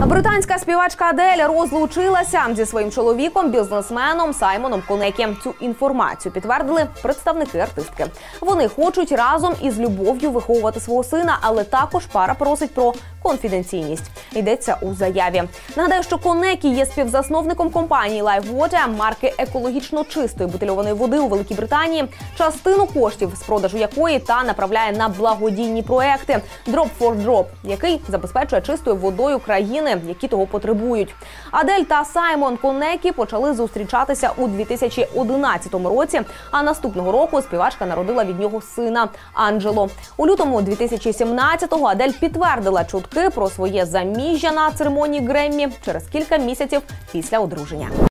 Британська співачка Адель розлучилася зі своїм чоловіком, бізнесменом Саймоном Конекі. Цю інформацію підтвердили представники артистки. Вони хочуть разом із любов'ю виховувати свого сина, але також пара просить про конфіденційність. Йдеться у заяві. Нагадаю, що Конекі є співзасновником компанії Life Water, марки екологічно чистої бутильованої води у Великій Британії, частину коштів з продажу якої та направляє на благодійні проекти Drop for Drop, який забезпечує чистою водою країни, які того потребують. Адель та Саймон Конекі почали зустрічатися у 2011 році, а наступного року співачка народила від нього сина Анджело. У лютому 2017-го Адель підтвердила чутки про своє заміжжя на церемонії Греммі через кілька місяців після одруження.